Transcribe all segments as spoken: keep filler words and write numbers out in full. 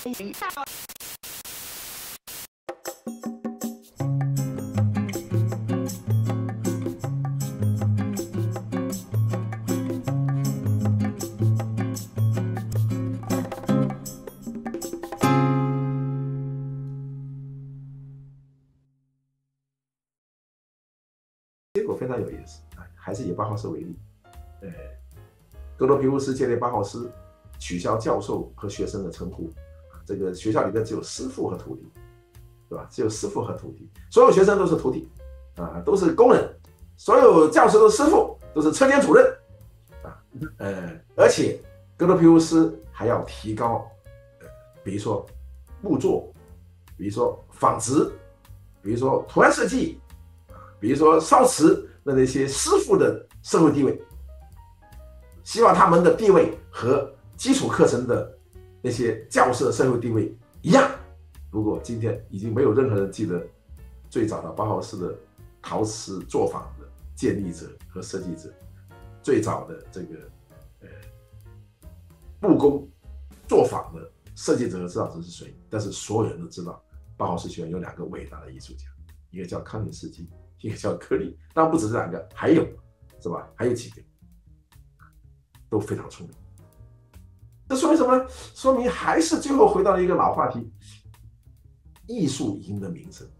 结果非常有意思啊，还是以包豪斯为例，呃，格罗皮乌斯建立包豪斯，取消教授和学生的称呼，这个学校里面只有师傅和徒弟，对吧？只有师傅和徒弟，所有学生都是徒弟，啊，都是工人，所有教授都是师傅，都是车间主任，啊，呃，而且格罗皮乌斯还要提高，呃，比如说木作，比如说纺织，比如说图案设计。比如说烧瓷的那些师傅的社会地位，希望他们的地位和基础课程的那些教师的社会地位一样。不过今天已经没有任何人记得最早的包豪斯的陶瓷作坊的建立者和设计者，最早的这个呃木工作坊的设计者和指导者是谁？但是所有人都知道，包豪斯学院有两个伟大的艺术家，一个叫康宁斯基，一个叫柯利，当然不止这两个，还有，是吧？还有几个都非常聪明。这说明什么呢？说明还是最后回到了一个老话题：艺术赢得名声，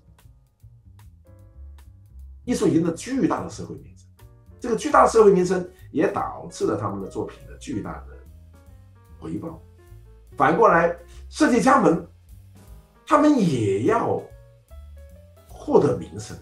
艺术赢得巨大的社会名声。这个巨大的社会名声也导致了他们的作品的巨大的回报。反过来，设计家们他们也要获得名声。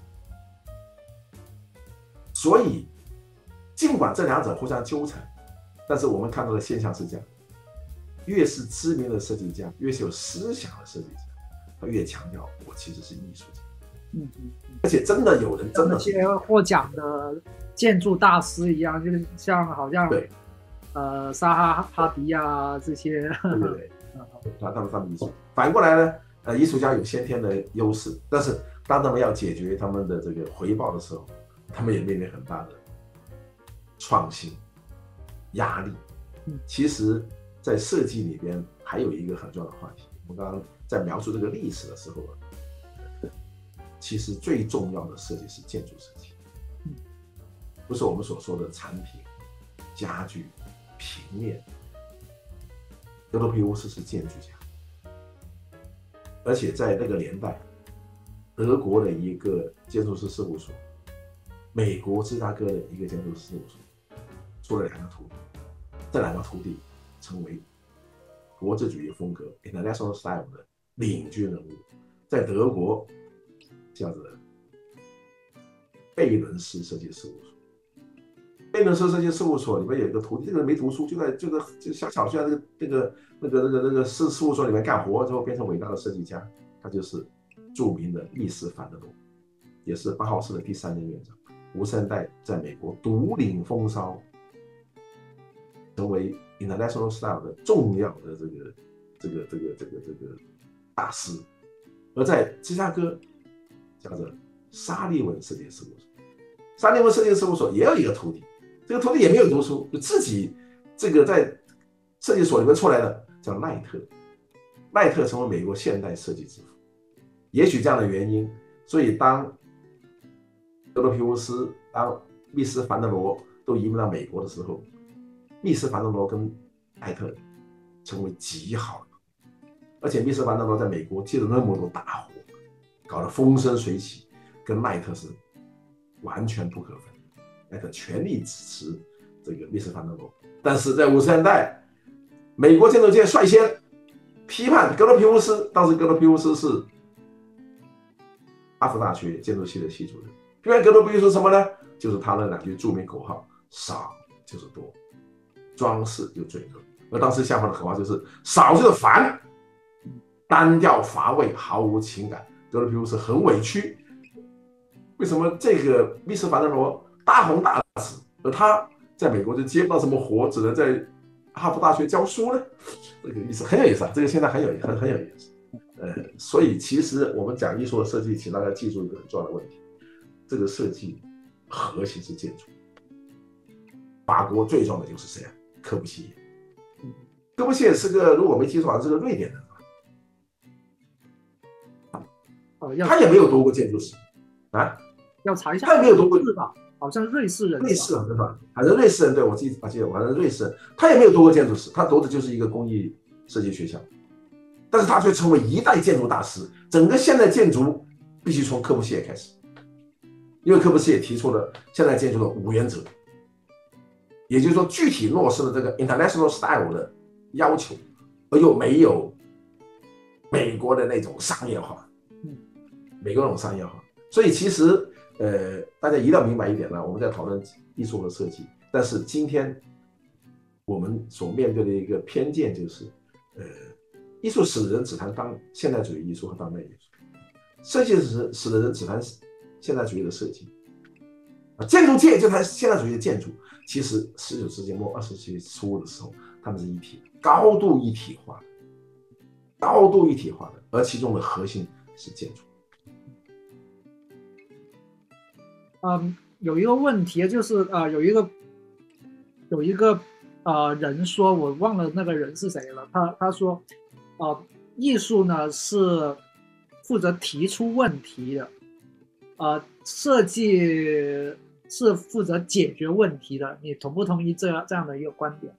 所以，尽管这两者互相纠缠，但是我们看到的现象是这样：越是知名的设计家，越是有思想的设计家，他越强调我其实是艺术家。 嗯嗯， 而且真的有人真的那些获奖的建筑大师一样，就是像好像对， 呃沙哈哈迪啊这些， 对对对，他他们他们艺术。反过来呢，呃，艺术家有先天的优势，但是当他们要解决他们的这个回报的时候，他们也面临很大的创新压力。其实，在设计里边还有一个很重要的话题，我们刚刚在描述这个历史的时候，其实最重要的设计是建筑设计，不是我们所说的产品、家具、平面。格罗皮乌斯是建筑家，而且在那个年代，德国的一个建筑师事务所，美国芝加哥的一个建筑师事务所，出了两个徒弟，这两个徒弟成为国际主义风格 （International Style） 的领军人物，在德国叫做贝伦斯设计事务所。贝伦斯设计事务所里面有一个徒弟，这个人没读书，就在这个就小小学这个那个那个那个那个事事务所里面干活，之后变成伟大的设计家，他就是著名的密斯凡德罗，也是包豪斯的第三任院长。五十年代在美国独领风骚，成为 International Style 的重要的这个这个这个这个这个大师。而在芝加哥叫做沙利文设计事务所，沙利文设计事务所也有一个徒弟，这个徒弟也没有读书，就自己这个在设计所里面出来的，叫赖特。赖特成为美国现代设计之父。也许这样的原因，所以当格罗皮乌斯、当密斯凡德罗都移民到美国的时候，密斯凡德罗跟赖特成为极好的，而且密斯凡德罗在美国接了那么多大活，搞得风生水起，跟赖特是完全不可分。赖特全力支持这个密斯凡德罗，但是在五十年代，美国建筑界率先批判格罗皮乌斯，当时格罗皮乌斯是哈佛大学建筑系的系主任。批判格罗皮乌斯什么呢？就是他那两句著名口号：少就是多，装饰就罪恶。而当时下方的口号就是少就是烦，单调乏味，毫无情感。格罗皮乌斯很委屈，为什么这个密斯凡德罗大红大紫，而他在美国就接不到什么活，只能在哈佛大学教书呢？这个意思很有意思啊，这个现在很有很很有意思。呃，所以其实我们讲艺术的设计，请大家记住一个很重要的问题：这个设计核心是建筑。法国最重要的就是谁啊？柯布西耶。柯布西耶是个，如果没记错，好像是个瑞典人， 呃，要他也没有读过建筑史啊， 要查一下， 他也没有读过是吧？好像瑞士人， 瑞士人对吧？反正瑞士人，对我记得，我记得，反正瑞士人，他也没有读过建筑史，他读的就是一个工艺设计学校，但是他却成为一代建筑大师。整个现代建筑必须从柯布西耶开始，因为柯布西耶提出了现代建筑的五原则，也就是说具体落实了这个 international style 的要求，而又没有美国的那种商业化，美国那种商业化。所以其实。呃，大家一定要明白一点呢，我们在讨论艺术和设计，但是今天我们所面对的一个偏见就是，呃，艺术史的人只谈当现代主义艺术和当代艺术，设计史史的人只谈现代主义的设计，啊，建筑界就谈现代主义的建筑。其实十九世纪末二十世纪初的时候，他们是一体，高度一体化的，高度一体化的，而其中的核心是建筑。 嗯，有一个问题就是呃，有一个有一个呃人说，我忘了那个人是谁了。他他说，呃，艺术呢是负责提出问题的，呃，设计是负责解决问题的。你同不同意这样这样的一个观点？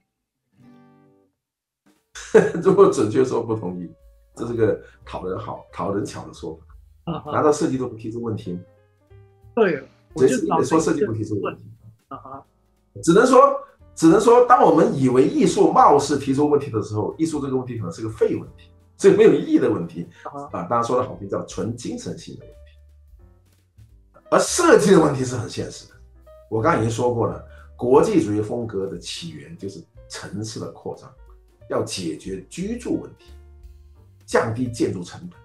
如果准确说不同意，这是个讨人好、讨人巧的说法。 啊、 难道设计都不提出问题吗？ 对。 谁是说设计不提出问题？ 啊， 只能说，只能说，当我们以为艺术貌似提出问题的时候，艺术这个问题可能是个废问题，是个没有意义的问题啊。当然说的好听叫纯精神性的问题，而设计的问题是很现实的。我刚刚已经说过了，国际主义风格的起源就是城市的扩张，要解决居住问题，降低建筑成本。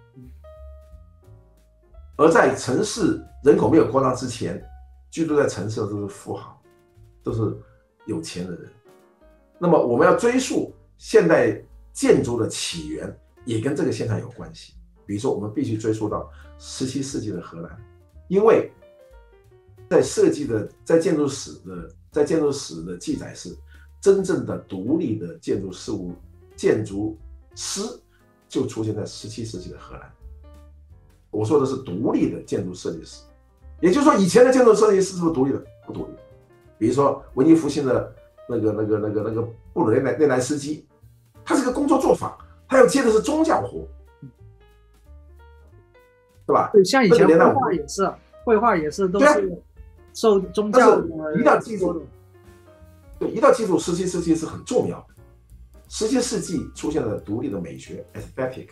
而在城市人口没有扩张之前，居住在城市的都是富豪，都是有钱的人。那么我们要追溯现代建筑的起源，也跟这个现象有关系。比如说，我们必须追溯到十七世纪的荷兰，因为在设计的、在建筑史的、在建筑史的记载是，真正的独立的建筑事务、建筑师就出现在十七世纪的荷兰。我说的是独立的建筑设计师，也就是说，以前的建筑设计师是不是独立的？不独立。比如说文艺复兴的那个、那个、那个、那个布鲁内莱斯基，他是个工作作坊，他要接的是宗教活，对吧？ 对，像以前绘画也是，绘画也是都是受宗教的。 一定要记住，对，一定要记住，十七世纪是很重要的。十七世纪出现了独立的美学 （aesthetic）。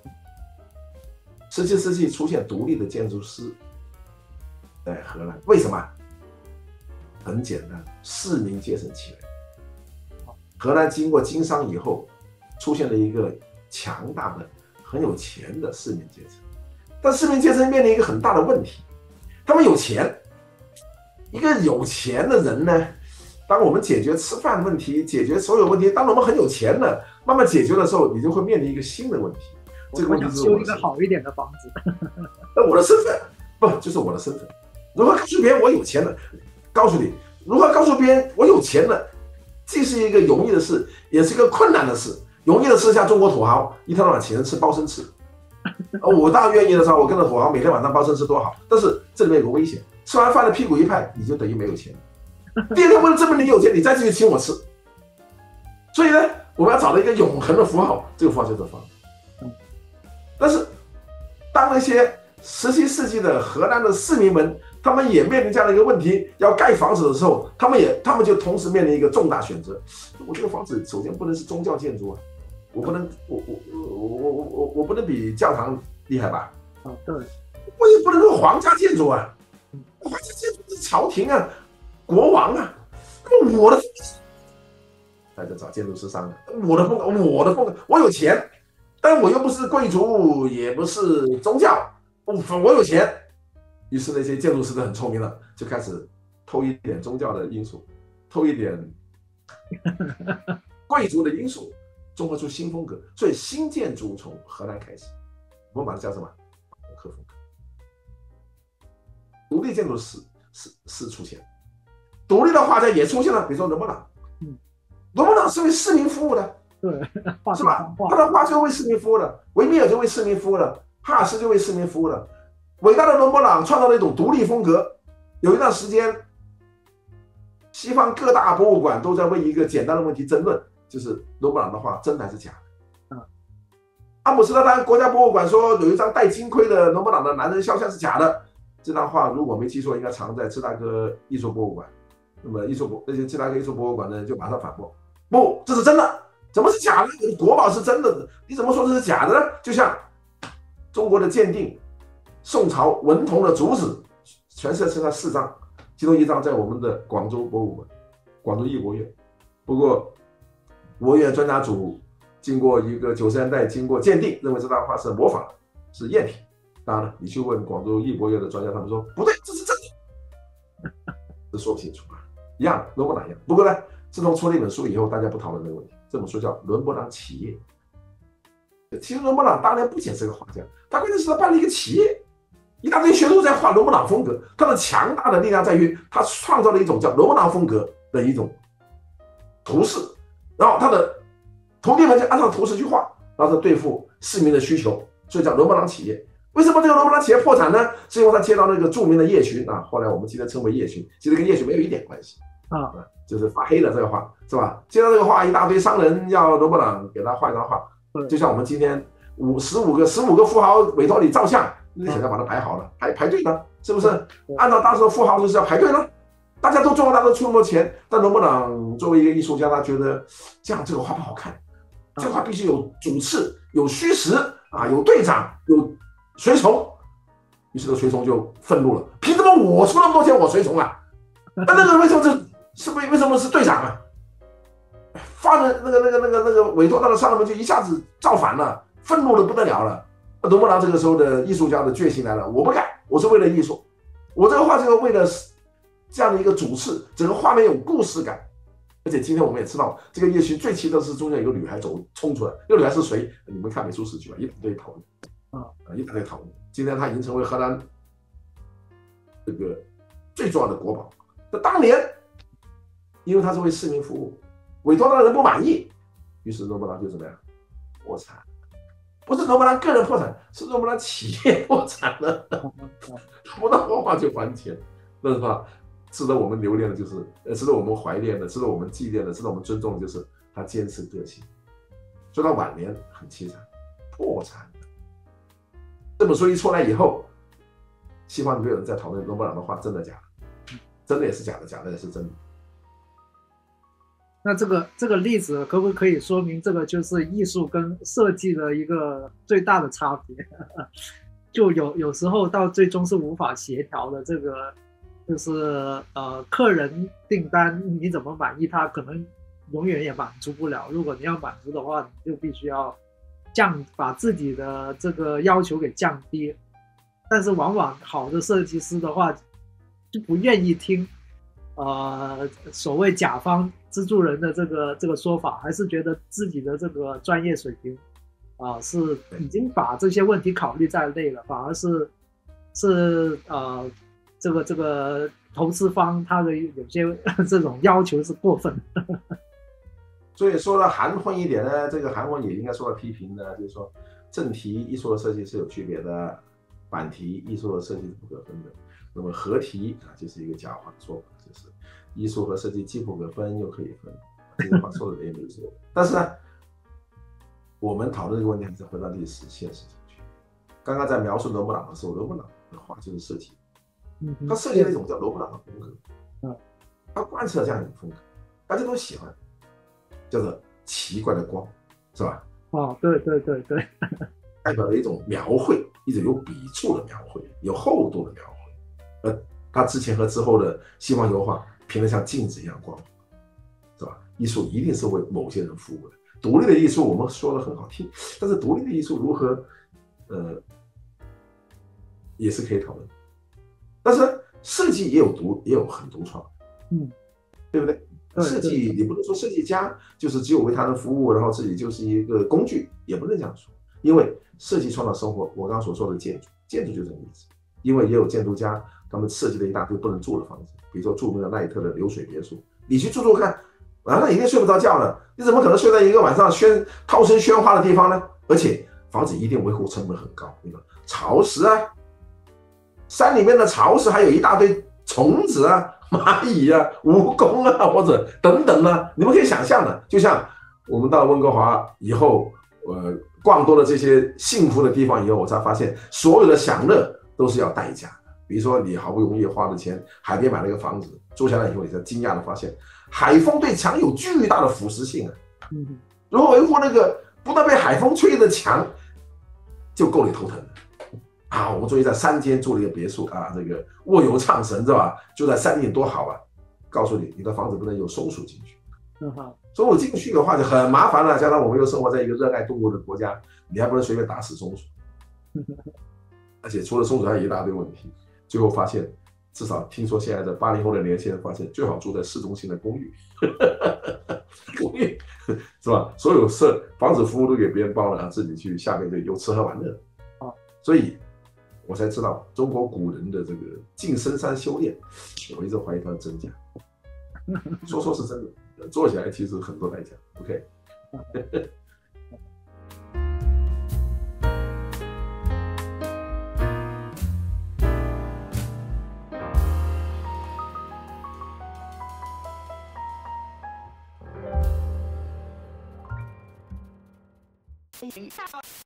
十七世纪出现独立的建筑师，在荷兰，为什么？很简单，市民阶层起来。荷兰经过经商以后，出现了一个强大的、很有钱的市民阶层。但市民阶层面临一个很大的问题，他们有钱。一个有钱的人呢，当我们解决吃饭问题、解决所有问题，当我们很有钱了，慢慢解决的时候，你就会面临一个新的问题。这个问题是修一个好一点的房子。 那我的身份不就是我的身份？如何告诉别人我有钱了？告诉你，如何告诉别人我有钱了，既是一个容易的事，也是一个困难的事。容易的事，像中国土豪一天到晚请人吃包生吃，我当然愿意的时候，我跟着土豪每天晚上包生吃多好。但是这里面有个危险，吃完饭的屁股一拍，你就等于没有钱。第二天为了证明你有钱，你再继续请我吃。所以呢，我们要找到一个永恒的符号，这个符号就是房子。但是，当那些十七世纪的荷兰的市民们，他们也面临这样的一个问题，要盖房子的时候，他们也他们就同时面临一个重大选择。我这个房子首先不能是宗教建筑啊，我不能，我我我我我我我不能比教堂厉害吧？ 啊，对， 我也不能是皇家建筑啊，皇家建筑是朝廷啊，国王啊，那么我的，还在找建筑师商量，我的风格，我的风格，我有钱。但我又不是贵族，也不是宗教，我我有钱。于是那些建筑师都很聪明了，就开始偷一点宗教的因素，偷一点贵族的因素，综合出新风格。所以新建筑从荷兰开始，我们把它叫什么？巴洛克风格。独立建筑师是是出现，独立的画家也出现了，比如说伦勃朗，嗯，伦勃朗是为市民服务的。 对， 是吧？他的画就为市民服务了，维米尔就为市民服务了， 哈尔斯就为市民服务了。伟大的伦勃朗创造了一种独立风格。有一段时间，西方各大博物馆都在为一个简单的问题争论，就是伦勃朗的画真的还是假的。嗯，阿姆斯特丹国家博物馆说有一张戴金盔的伦勃朗的男人肖像是假的。这张画如果没记错，应该藏在芝加哥艺术博物馆。那么艺术博那些芝加哥艺术博物馆的人就马上反驳：不，这是真的，怎么是假的？国宝是真的，你怎么说这是假的呢？就像中国的鉴定，宋朝文同的竹子，全世界剩下四张，其中一张在我们的广州博物馆，广州艺博院。不过，博物院专家组经过一个九十年代经过鉴定，认为这张画是模仿，是赝品。当然了，你去问广州艺博院的专家，他们说不对，这是真的，这说不清楚啊。一样，伦勃朗一样。不过呢，自从出了一本书以后，大家不讨论这个问题。这本书叫《伦勃朗企业》。其实伦勃朗当年不仅是个画家，他关键是他办了一个企业，一大堆学徒在画伦勃朗风格。他的强大的力量在于他创造了一种叫伦勃朗风格的一种图式，然后他的徒弟们就按照图式去画，然后对付市民的需求，所以叫伦勃朗企业。为什么这个伦勃朗企业破产呢？是因为他接到那个著名的叶群啊，后来我们今天称为叶群，其实跟叶群没有一点关系啊，就是发黑的这个画是吧？接到这个画，一大堆商人要伦勃朗给他画一张画，就像我们今天五十五个十五个富豪委托你照相，你想要把它排好了，排排队呢，是不是？按照当时的富豪就是要排队了，大家都中国大都出那么多钱，但伦勃朗作为一个艺术家，他觉得这样这个画不好看，这个画必须有主次，有虚实啊，有队长，有随从。于是这个随从就愤怒了，凭什么我出那么多钱我随从啊？那那个为什么是是为为什么是队长啊？发的那个那个那个那个委托他的商人们就一下子造反了，愤怒的不得了了。伦勃朗这个时候的艺术家的决心来了，我不干，我是为了艺术，我这个画就是为了这样的一个主次，整个画面有故事感。而且今天我们也知道，这个夜巡最奇特的是中间有个女孩走冲出来，这个女孩是谁？你们看美术史剧吧，一大堆讨论啊，一大堆讨论。今天她已经成为荷兰这个最重要的国宝。那当年，因为他是为市民服务，委托他的人不满意，于是伦勃朗就怎么样破产？不是伦勃朗个人破产，是伦勃朗企业破产了，他不到画画就还钱，那是吧？值得我们留恋的就是，呃，值得我们怀念的，值得我们纪念的，值得我们尊重的就是他坚持个性。所以他晚年很凄惨，破产。这本书一出来以后，西方就有人在讨论伦勃朗的画真的假的，真的也是假的，假的也是真的。 那这个这个例子可不可以说明这个就是艺术跟设计的一个最大的差别？就有有时候到最终是无法协调的。这个就是呃，客人订单你怎么满意，他可能永远也满足不了。如果你要满足的话，你就必须要降把自己的这个要求给降低。但是往往好的设计师的话就不愿意听呃所谓甲方资助人的这个这个说法，还是觉得自己的这个专业水平啊、呃、是已经把这些问题考虑在内了，反而是是呃这个这个投资方他的有些这种要求是过分的。 所以说的含混一点呢，这个含混也应该受到批评的，就是说正题艺术的设计是有区别的，反题艺术的设计是不可分的。那么合题啊，就是一个假话的说法，就是艺术和设计既不可分又可以分，这句话说的也没错。但是呢，我们讨论这个问题还是回到历史现实上去。刚刚在描述伦勃朗的时候，伦勃朗的画就是设计，他设计了一种叫伦勃朗的风格，他贯彻这样一种风格，大家都喜欢，叫做奇怪的光，是吧？ 哦，对对对对， 代表了一种描绘，一种有笔触的描绘，有厚度的描绘。呃，他之前和之后的西方油画平得像镜子一样光，是吧？艺术一定是为某些人服务的。独立的艺术我们说的很好听，但是独立的艺术如何，呃，也是可以讨论。但是设计也有独，也有很独创，嗯，对不对？设计你不能说设计家就是只有为他人服务，然后自己就是一个工具，也不能这样说。因为设计创造生活，我刚刚所说的建筑，建筑就是这个例子。因为也有建筑家，他们设计了一大堆不能住的房子，比如说著名的奈特的流水别墅，你去住住看，晚上一定睡不着觉了。你怎么可能睡在一个晚上喧涛声喧哗的地方呢？而且房子一定维护成本很高，那个潮湿啊，山里面的潮湿还有一大堆虫子啊、蚂蚁啊、蜈蚣啊，或者等等啊，你们可以想象的。就像我们到温哥华以后，呃，逛多了这些幸福的地方以后，我才发现所有的享乐都是要代价的。比如说，你好不容易花的钱，海边买了一个房子，住下来以后，你才惊讶的发现，海风对墙有巨大的腐蚀性啊。 嗯， 如果维护那个不但被海风吹的墙，就够你头疼的。啊，我们终于在山间住了一个别墅啊，这个卧游畅神是吧？就在山顶多好啊！告诉你，你的房子不能有松鼠进去。 嗯好， 松鼠进去的话就很麻烦了。加上我们又生活在一个热爱动物的国家，你还不能随便打死松鼠。而且除了松鼠还有一大堆问题。最后发现，至少听说现在的八零后的年轻人发现，最好住在市中心的公寓。公寓是吧？所有设房子服务都给别人包了，自己去下面就有吃喝玩乐。所以我才知道中国古人的这个进深山修炼，我一直怀疑它的真假。说说是真的，做起来其实很多代价。OK。 等一下。